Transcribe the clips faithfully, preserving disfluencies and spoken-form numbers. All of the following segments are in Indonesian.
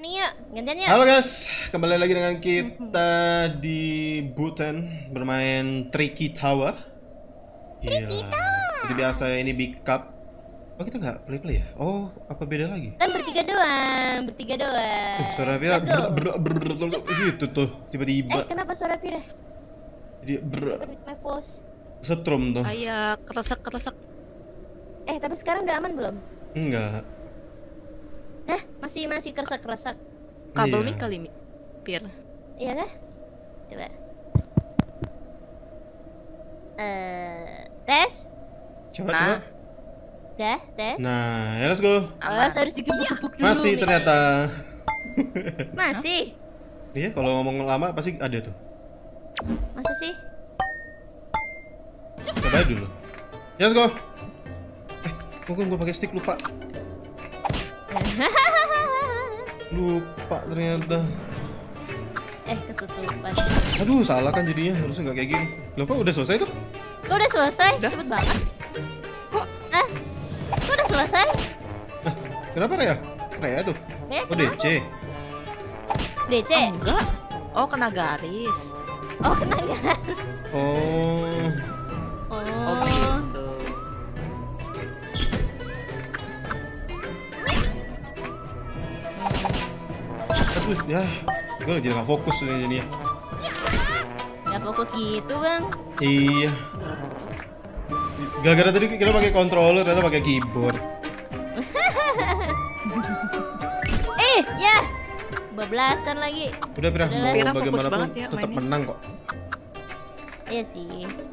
nih yuk, gantian yuk. Halo guys, kembali lagi dengan kita di Bhutan bermain Tricky Tower. Gila. Seperti biasa ini big cup. Oh kita nggak play play ya? Oh apa beda lagi? Kan bertiga doang, bertiga doang. Uh, suara Vira Let's go. ber, ber, ber, ber, gitu tuh tiba-tiba. Eh kenapa suara Vira? Jadi ber, Mepos. setrum tuh. Kayak keresek-keresek. Eh tapi sekarang udah aman belum? Enggak. Hah? Masih masih keresak-keresak. Kabel Iya. mic kali mi. Pir. Iya kah? Coba. Eh, tes? Coba Nah. coba. Dah, tes. Nah, ya let's go. Oh, harus digebuk-gebuk dulu. Masih nih. ternyata. Masih. Iya, kalau ngomong lama pasti ada tuh. Masa sih? Coba aja dulu. Ya, let's go. Eh, kok gue pakai stick lupa. Lupa ternyata. Eh, ketutupan. Aduh, salah kan jadinya. Harusnya nggak kayak gini. Loh, kok udah selesai tuh? Kok udah selesai? Udah. Cepet banget. Kok? Ah? Kok udah selesai? Nah, kenapa Rea? Rea tuh. Eh, Oh, D C. D C? Enggak. Oh, kena garis. Oh, kena nggak? Oh. Oh, Oh. gitu. Aduh, ya. Gue lagi nggak fokus nih jadinya. Nggak fokus gitu, Bang. Iya. Gara-gara tadi kita pakai controller, ternyata pakai keyboard. Eh, ya. Bablasan lagi. Udah Pira, Udah, mau Pira fokus bagaimanapun banget ya tetap mainnya. menang kok. Iya sih.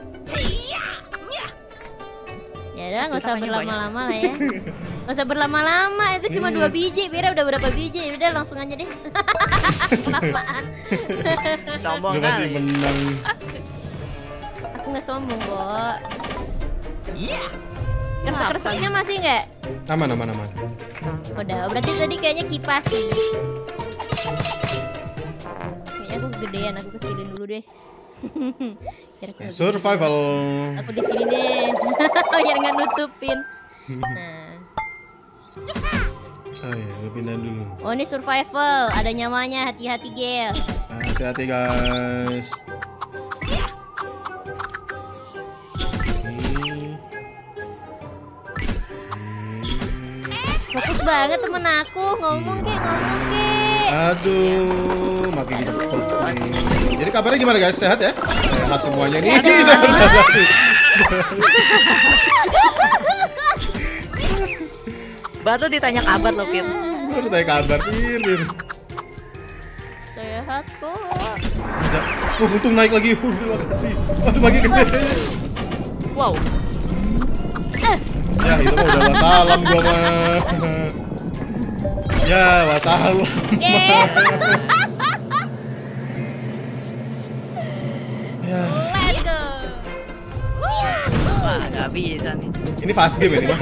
Ya udah, nggak usah Ditanya berlama-lama lah ya. Nggak usah berlama-lama, itu cuma dua biji. Pira udah berapa biji? Udah langsung aja deh. Kelamaan. Sombong Gue masih kali. menang. Aku nggak sombong kok. Keresek-kereseknya masih nggak? Aman, aman, aman. Udah, berarti tadi kayaknya kipas sih. Kayaknya aku gedean, aku kecilin dulu deh. Biar aku Eh, nggak survival. gede. Aku di sini deh. Biar nggak nutupin. Nah, Oh ya, gue pindahin dulu. oh ini survival, ada nyamanya, hati-hati gel. Nah, hati-hati guys. Hmm. Fokus banget temen aku, ngomong kek, ngomong kek. Aduh, makin gitu. Jadi kabarnya gimana guys? Sehat ya? Sehat semuanya nih. Sehat. Sehat lagi. Baru ditanya kabar lo, Pir. Baru tanya kabar, Pir, Pir. Sehat kok. Ajak. Oh, untung naik lagi. Uh, terima kasih. Aduh, makin gede. Wow. Eh, Ya, itu mah udah wassalam gua mah. Ya, wassalam. eh. Ya, Let's go. Wah, nggak bisa nih. ini fast game ini mah.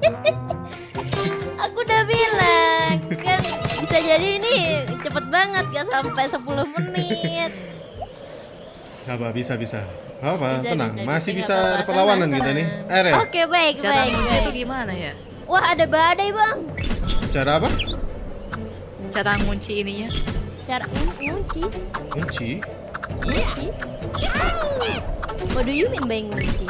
Aku udah bilang kan bisa jadi ini cepet banget, gak sampai sepuluh menit. Gak apa, bisa, bisa. Gak apa, Bisa, tenang. bisa, Masih bisa, bisa nggak ada apa-apa, perlawanan tenang, kita nih. tenang. Eh, Re, Oke, baik, Cara baik, ngunci baik. itu gimana ya? Wah, ada badai, Bang. cara apa? Cara ngunci ininya? Cara ngun- ngunci. Kunci. Ngunci. What do you mean by ngunci?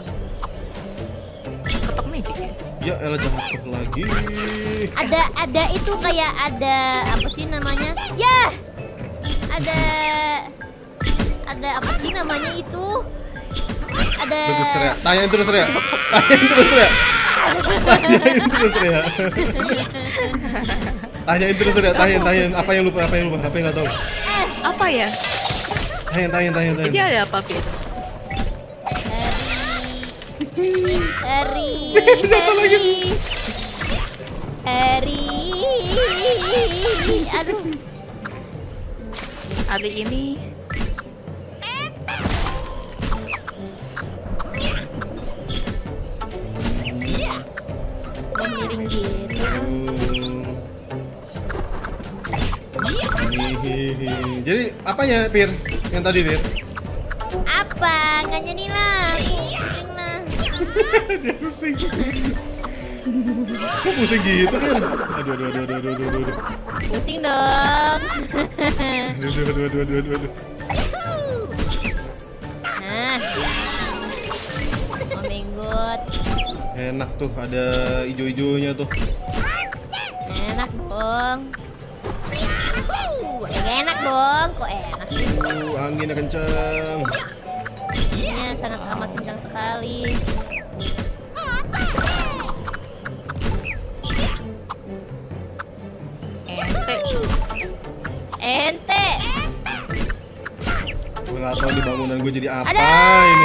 Ketok magic ya? Ya, elah jatuh lagi. Ada ada itu kayak ada apa sih namanya? Ya. Ada ada apa sih namanya itu? Ada Terus Rea, tanyain terus Rea. Tanyain terus Rea. Tanyain terus Rea. Tanyain terus Rea, tanyain, tanyain. Apa yang lupa, apa yang lupa, apa yang nggak tahu. eh Apa ya? Tanyain, tanyain, tanyain, Ini tanyain. ada apa, Pir? Harry Harry Harry aduh Hari ini udah miring gitu. Hihihi. Jadi apanya Pir? Yang tadi Pir? Apa? Nggak jadi lah. Pusing lah. Dia pusing. Kok pusing gitu kan? Aduh, aduh, aduh, aduh, aduh, aduh, aduh. Pusing dong. Aduh, aduh, aduh, aduh, aduh, aduh, aduh. Nah. Oh my god. Enak tuh, ada ijo-ijonya tuh. Enak dong. Ya, gak enak dong, kok enak? Uh, anginnya kencang. Anginnya sangat amat kencang sekali. Ente. Ente. Gue gak tau di bangunan gue jadi apa Ada. ini.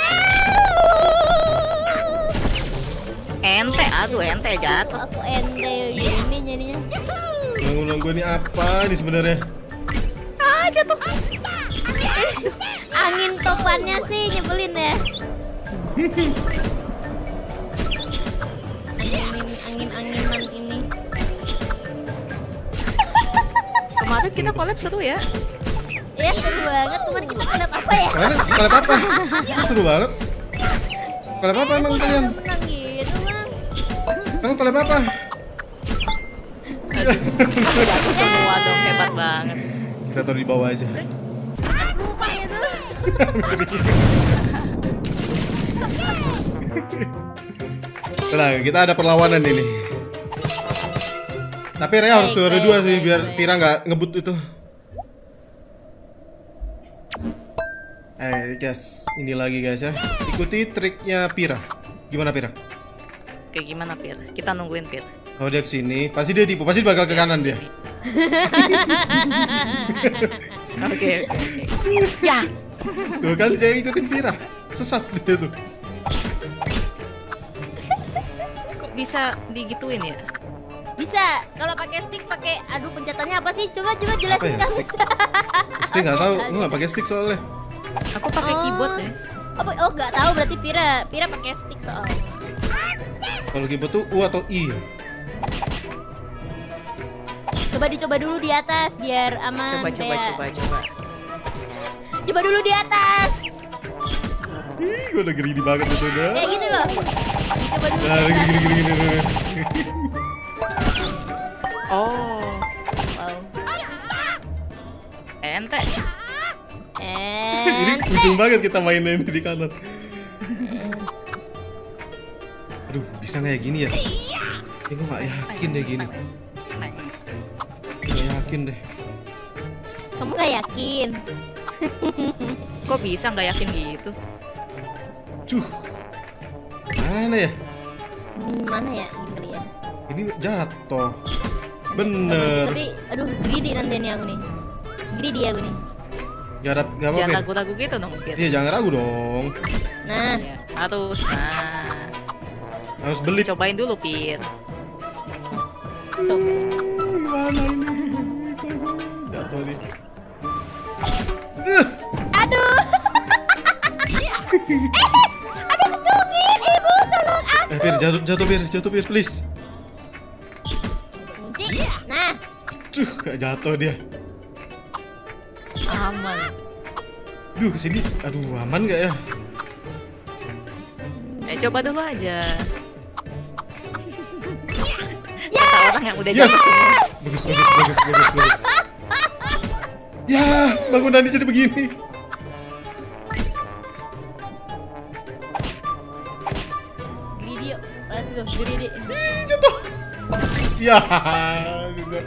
Ente, aduh ente jatuh. Aku ente gini jadinya. Bangunan gue ini apa nih sebenarnya? Ah, jatuh. Angin topannya sih nyebelin ya. Angin angin anginan ini. Kemarin kita collab seru ya. Ya seru banget, kemarin kita collab apa ya? Kalian kalian apa? Ini seru banget. Kalian apa emang Kok kalian? bisa menang gitu bang? Kalian kalian apa? Jatuh semua dong, hebat banget. Kita taruh di bawah aja. Lupa itu. Nah, kita ada perlawanan ini. Tapi Rea harus Baik, suara baik, dua sih baik, biar baik. Pira nggak ngebut itu. Eh guys, ini lagi guys ya. Ikuti triknya Pira. Gimana Pira? Kayak gimana, Pir? Kita nungguin, Pir. Kalau dia kesini, pasti dia tipu, pasti bakal ke kanan dia. Oke, oke, oke. Ya, Tuh kan jangan ikutin Pira, sesat dia tuh. kok bisa digituin ya? Bisa, kalau pakai stick pakai aduh pencetannya apa sih? Coba coba jelasin Apa ya, kamu. stick? Stick nggak tahu, gue nggak pakai stick soalnya. Aku pakai Oh. keyboard ya. Oh, oh nggak tahu berarti Pira, Pira pakai stick soalnya. Kalau keyboard tuh U atau I. Coba dicoba dulu di atas biar aman. Coba, coba, Rea. coba, coba. Coba dulu di atas. Ih, gue udah greedy banget itu dah. Kayak gini loh. Coba dulu. Nah, di gini atas. gini gini gini. Oh, Wow. ente. Ini Ente. ujung banget kita mainnya ini di kanan. Aduh, bisa nggak ya gini ya? Ya gue nggak yakin deh gini. Nggak yakin deh. Kamu nggak yakin? Kok bisa nggak yakin gitu? Cuh, mana ya? Ini mana ya? Ini kali ya. Ini jatuh. Bener. Tapi aduh greedy nanti nih aku nih. Greedy aku nih. Gak ada, gak Jangan apa-apa. ragu-ragu gitu dong, Pir. Iya, jangan ragu dong. Nah, Ya, harus. Nah, Harus beli. cobain dulu, Pir. coba. Mana ini? Jatuh nih. Uh, Aduh. eh, ada kecungin, ibu tolong aku. eh, Pir, jatuh, jatuh, Pir, jatuh, Pir, please. Kunci. Nah, Cuh, gak jatuh dia. Aman. Duh, kesini. Aduh, aman gak ya? Eh, coba dulu aja. ya. Kata orang yang udah Yes. jatuh semua. Bagus, bagus, bagus, bagus, bagus. Ya, bangunannya jadi begini. Greedy yuk. Let's go, greedy. Ih, jatuh. Ya, juga.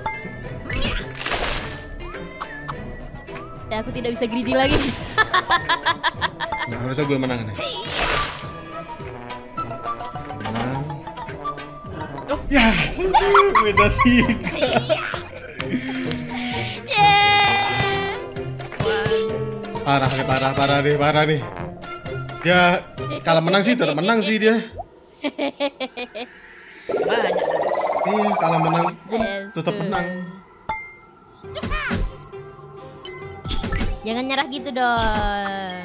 Ya, aku tidak bisa greedy lagi. Nah, harusnya gue menang nih. Menang. Oh. Ya, beda tiga. Yeah. Parah, nih, parah, parah nih, parah nih. Ya, kalau menang sih tetap menang sih dia. Banyak. Iya, kalau menang pun Let's tetap go. menang. Jangan nyerah gitu dong.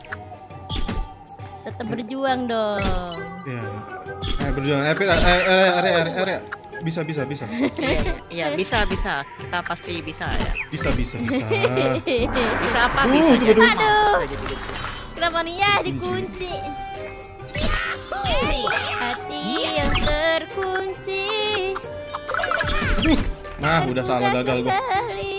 Tetap berjuang dong. Ya, eh berjuang. Eh, Pir, eh, eh, eh, area, area, area. Bisa, bisa, bisa. Iya, iya, bisa, bisa. Kita pasti bisa ya. Bisa, bisa, bisa. Bisa apa? Uh, Bisa tunggu jadi. dulu. Bisa jadi gitu. Kenapa nih ya dikunci? Hati yang terkunci. Aduh, nah udah salah gagal gua. Kembali.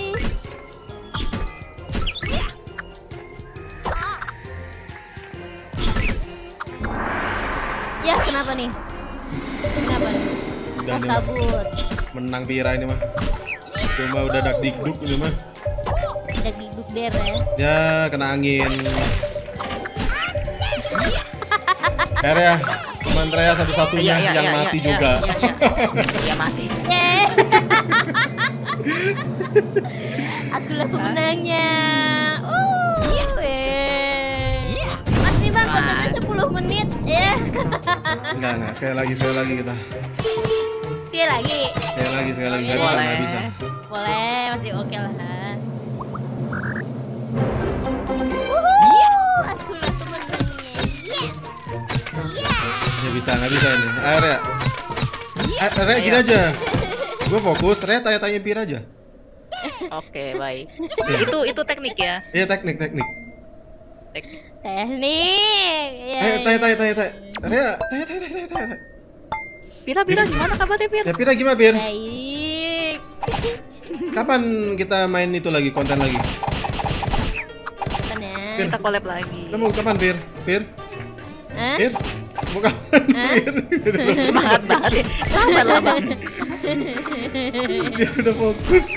Ya, kenapa nih? Kenapa nih? Udah Oh, nih, mah. kabur. Menang Pira ini mah. Cuma udah dak dikduk ini mah. Udah duduk der ya. Ya kena angin. Per ya, teman Trea satu-satunya Iya, iya, yang iya, mati iya, juga. iya, iya. Iya mati. Yeay. Akulah pemenangnya. Uh, eh. Mas nih bang, kontennya sepuluh menit ya. Enggak, enggak. Sekali lagi, sekali lagi kita. Sekali lagi. Sekali lagi, sekali lagi. Nggak Boleh. bisa, nggak bisa. Boleh, masih oke lah. Wuhu, akulah pemenangnya. Yeah. Yeah. Ya bisa, nggak bisa ini. Ayo Rea. Eh, Rea gini aja. Gue fokus, Rea tanya-tanya Pira aja. Oke, baik. Itu itu teknik ya. Iya teknik, teknik. Teknik. Teknik. Ya, Ayo ya. tanya, tanya, tanya, tanya. Rea, tanya, tanya, tanya, tanya, tanya. Pira, Pira gimana kabarnya, Pira? Ya Pira gimana Pir? Baik. Kapan kita main itu lagi, konten lagi? Kapan ya? Pir. Kita collab lagi. Kita mau kapan Pir? Pir? Hah? Pir? Mau kapan Hah? Pir? Semangat banget ya. Sabar lah, Bang. Dia udah fokus.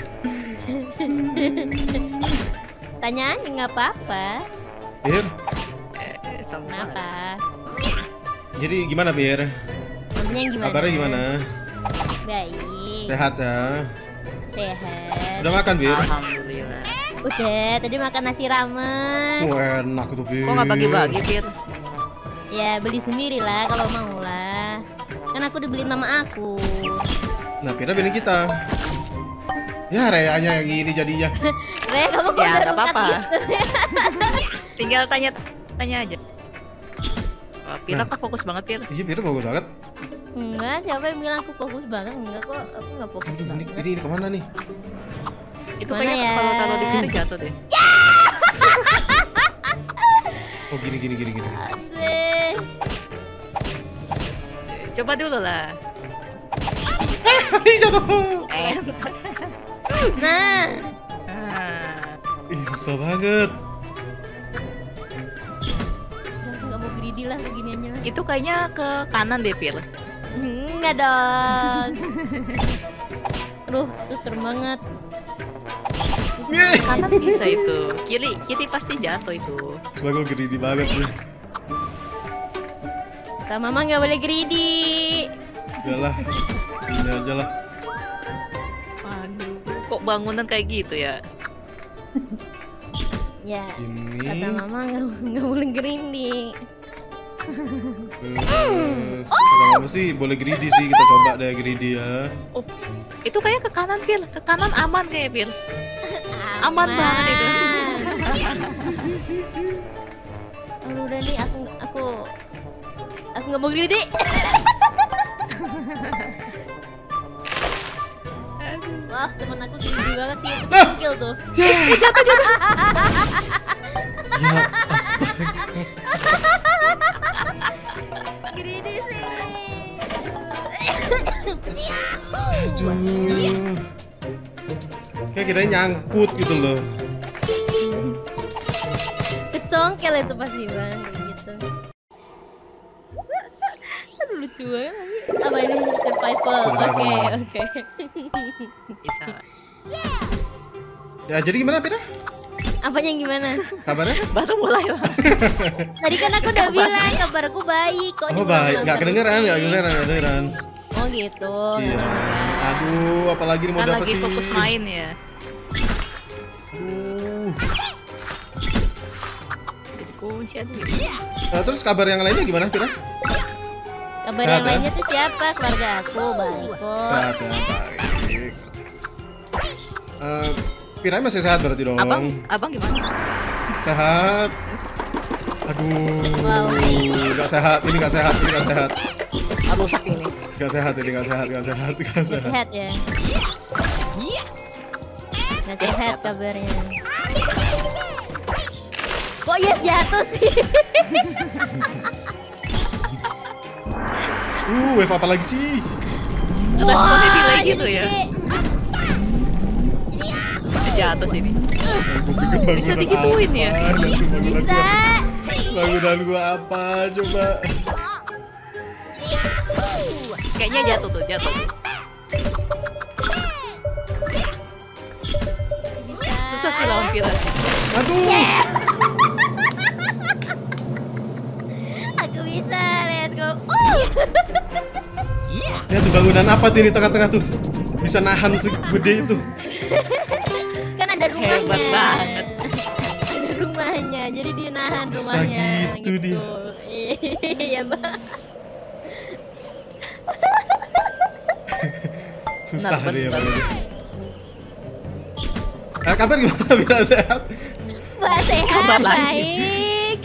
Tanya aja nggak apa-apa. Pir, Eh, eh, sabar. Kenapa? jadi gimana Pir? Namanya gimana? Kabarnya gimana? Baik. Sehat ya? Sehat. Udah makan Pir? Alhamdulillah. Udah, tadi makan nasi ramen. Wah enak tuh Pir. Kok nggak bagi-bagi, Pir? Ya beli sendiri lah kalau mau lah. Kan aku dibeliin mama aku. Nah Pira bini kita. Ya Reanya yang gini jadinya. Re, kamu kok Ya, udah nggak rusak apa-apa. gitu? Tinggal tanya tanya aja. Wah, Pira Nah. kok fokus banget, Pir? Iya Pira bagus banget. Enggak, siapa yang bilang aku fokus banget? Enggak kok, aku nggak fokus Aduh, ini, banget. ini, ini kemana nih? Itu Mana kayaknya ya? kalau taruh di sini jatuh deh. Oh gini gini gini gini. Asik. Coba dulu lah. Ih jatuh. Eh. Nah, Ah. Ih susah banget. aku nggak mau greedy lah beginiannya lah. Itu kayaknya ke kanan deh, Pir. Enggak dong. Aduh, itu serem banget. Ih, Kanan bisa itu. Kiri kiri pasti jatuh itu. Coba gue greedy banget sih. Kata mama nggak boleh greedy. Udah lah, sini aja lah. Aduh, kok bangunan kayak gitu ya? Ya, Ini. kata mama nggak nggak boleh greedy. Terus, kata mama sih boleh greedy sih, kita coba deh greedy ya. Oh, itu kayak ke kanan, Pir. Ke kanan aman kayak, Pir. Aman banget itu. Aduh, udah nih aku aku aku nggak mau greedy. Wah, temen aku greedy banget sih, itu Ah! kill tuh. Ya, Jatuh jatuh. ya astaga. Greedy sih. Aduh. Kayak kira nyangkut gitu loh. Kecongkel itu pasti bang, kayak gitu. Aduh lucu banget lagi. Apa ini survival? Oke Survival. oke. Bisa. Ya jadi gimana Pira? Apanya yang gimana? Kabarnya? Baru mulai lah. Tadi kan aku udah bilang kabarku baik kok. Oh cuma baik, bilang nggak terus kedengeran, sih. nggak kedengeran, nggak kedengeran. Oh gitu. Iya. nggak Aduh, apalagi ini mau Kan dapet lagi sih. fokus main ya. Aduh. Jadi kunci aduh. Nah, terus kabar yang lainnya gimana Pira? Kabar Sehat, yang ya? lainnya tuh siapa? Keluarga aku baik kok. Sehat ya, baik. Eh, Pira masih sehat berarti dong. Abang, abang gimana? Sehat. Aduh, Wow. nggak sehat, ini nggak sehat, ini nggak sehat, Ah, rusak ini. nggak sehat, ini nggak sehat, nggak sehat, nggak Nggak sehat. sehat ya. Nggak sehat kabarnya. Kok yes jatuh sih? Uh, wave apa lagi sih? Responnya Wah, delay jadi gitu ya. gede. Jatuh sini. Gua pikir Bisa bangunan digituin ya? apa, lihat tuh bangunan Bisa. gua. Bangunan gua apa coba? Kayaknya jatuh tuh, jatuh tuh. Bisa. Susah sih lawan Pira sih. Aduh. Aku bisa, let's go. Uh. Lihat tuh bangunan apa tuh di tengah-tengah tuh? Bisa nahan segede itu. Kan ada rumahnya. Hebat banget. Ada rumahnya, jadi dia nahan Bisa rumahnya. gitu dia. Iya, Bang. Susah Benar, dia benar. banget. Eh, kabar gimana? Bisa sehat? Wah, sehat, Kabar lagi. baik.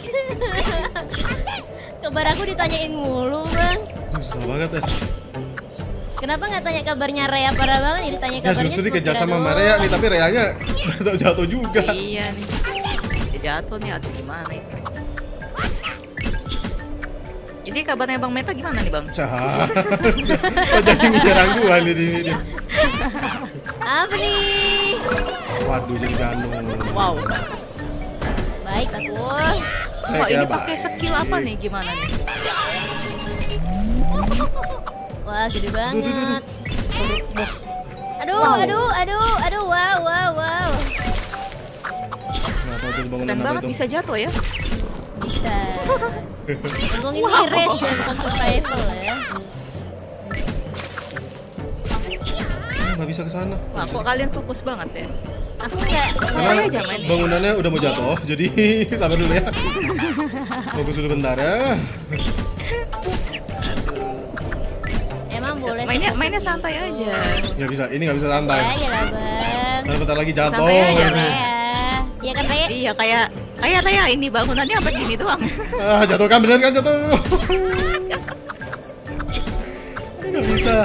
Kabar aku ditanyain mulu, Bang. Susah banget ya. Kenapa nggak tanya kabarnya Rea? Parah banget ya ditanya Ya kabarnya. justru cuma dikejar Pira sama doang. Maria nih, tapi Reanya jatuh juga. Iya nih. Dia jatuh nih, aduh gimana nih. Jadi kabarnya Bang Meta gimana nih Bang? Cah. Kok jadi menyerang gua nih di ini. Apa nih? Waduh, jadi ganu. Wow. Baik aku. Wah ini pakai skill apa nih? Gimana nih? Wah, gede banget. Duh. Aduh, Wow. aduh, aduh, aduh, wow, wow, wow. Nggak tahu tuh bangunan Keren apa banget itu. bisa jatuh ya. Bisa. Untung ini Wow. race dan bukan survival ya. Ah, nggak bisa ke sana. Wah kok kalian fokus banget ya? Aku nggak. Sama Karena aja main. bangunannya udah mau jatuh, jadi sabar dulu ya. Fokus dulu bentar ya. Emang Bisa- boleh. Mainnya sih, mainnya gitu. santai aja. Nggak bisa, ini nggak bisa santai. Ya, ya lah, Bang. Karena bentar lagi jatuh. Santai aja, Rea. Iya kan, Rea? Iya kayak kayak kayak ini bangunannya apa gini doang. Ah, jatuh kan, bener kan jatuh. Nggak bisa.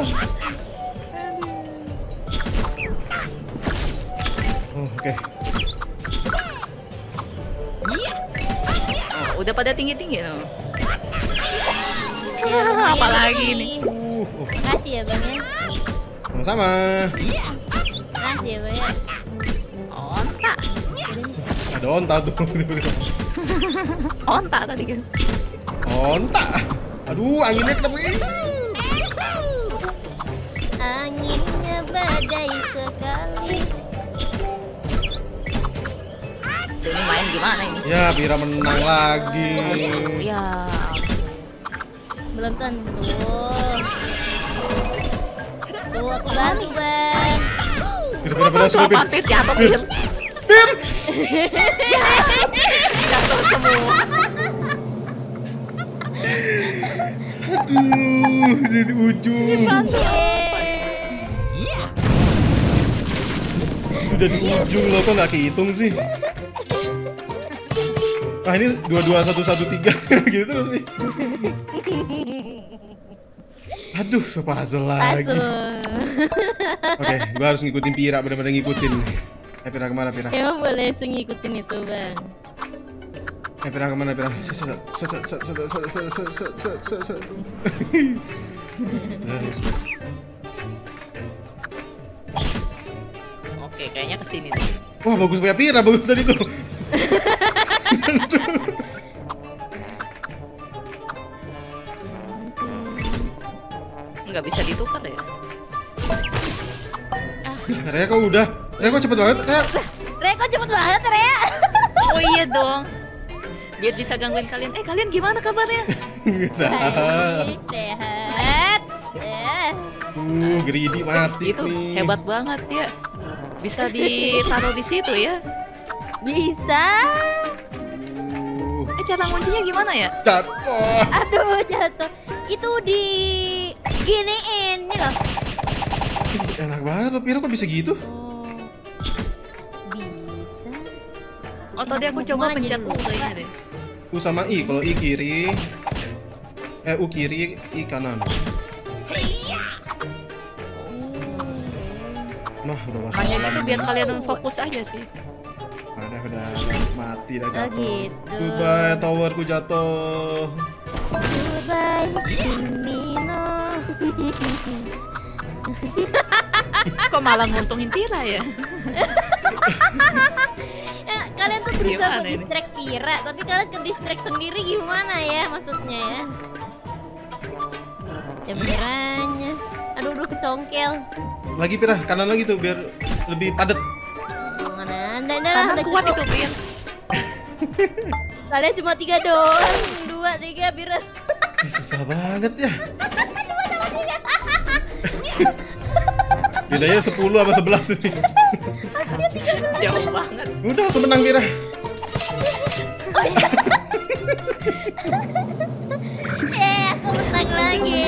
Oh, oke. Oh, udah pada tinggi-tinggi tuh. Ya, lumayan Apalagi sih. nih. Uh, oh, Makasih ya, Bang ya. sama-sama. Makasih ya, Bang ya. Onta. Jadi nih. Ada onta tuh. Onta tadi kan. Onta. Aduh, anginnya kenapa ini? Anginnya badai sekali. Tuh, ini main gimana ini? Ya, Pira menang lagi. Ya. Belum tentu. Tuh aku bantu, Bang. Pira, Pira, Pira, Tuh sudah, apa Pir. Pir jatuh Pir. Pir. Pir. Jatuh semua. Aduh, jadi ujung. Yeay. Udah di ujung loh, kok nggak kehitung sih? Ah, ini dua dua satu satu tiga gitu terus nih. Aduh, so puzzle lagi. Puzzle. Oke, gua harus ngikutin Pira, bener-bener ngikutin. Eh, Pira kemana, Pira? Emang boleh langsung ngikutin itu, Bang. Eh, Pira kemana, Pira? Set, set, set, set, set, set, set, set, set, set, set, set, set. Oke, kayaknya kesini deh. Wah, bagus punya Pira, bagus tadi tuh. Nggak bisa ditukar ya? Rea kok udah? Rea kok cepet banget? Rea. Rea, kok cepet banget, Rea? Oh iya dong. Biar bisa gangguin kalian. Eh kalian gimana kabarnya? Sehat. Baik, sehat. Ya. Uh, greedy mati Itu nih. hebat banget ya. Bisa ditaruh di situ ya. Bisa. Uh, Eh cara nguncinya gimana ya? jatuh. Aduh, jatuh. Itu di giniin nih loh. Ih, enak banget loh, Pira kok bisa gitu? Oh, Bisa. oh tadi aku coba Malah pencet jadi U lupa. kayaknya deh. U sama I, kalau I kiri. Eh, U kiri, I kanan. Nah, udah masuk. Makanya gitu biar kalian fokus aja sih. Ada udah mati dah Oh, jatuh. gitu. Goodbye, towerku jatuh. Goodbye, Mino. Kok malah nguntungin Pira ya? Ya, kalian tuh berusaha Gimana buat ini? distract Pira, tapi kalian ke distract sendiri gimana ya maksudnya ya? Ya benerannya. Aduh, aduh kecongkel. Lagi Pira, kanan lagi tuh biar lebih padat. Mana anda anda Kanan udah kuat cukup. itu Pir. Kalian cuma tiga doang, dua tiga Pira. Ih, susah banget ya. Bedanya sepuluh apa sebelas nih. Jauh banget. Udah langsung menang Pira. Oh iya. Eh, aku menang lagi.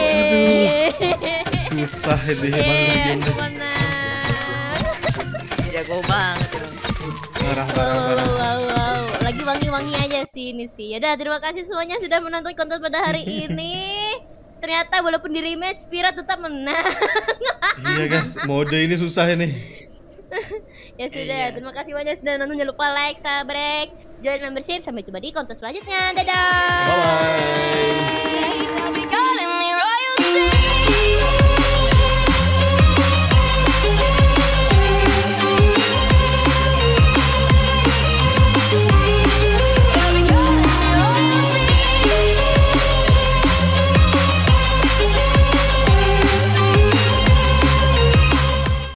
Susah ini Eh, emang aku menang. Jago banget. Parah, parah, Wow, parah. wow, wow. Lagi wangi-wangi aja sih ini sih. Yaudah, terima kasih semuanya sudah menonton konten pada hari ini. Ternyata walaupun di rematch, Pira tetap menang. Iya guys, mode ini susah ini. Ya sudah, Iya. terima kasih banyak sudah nonton. Jangan lupa like, subscribe, join membership. Sampai jumpa di konten selanjutnya. Dadah. Bye bye.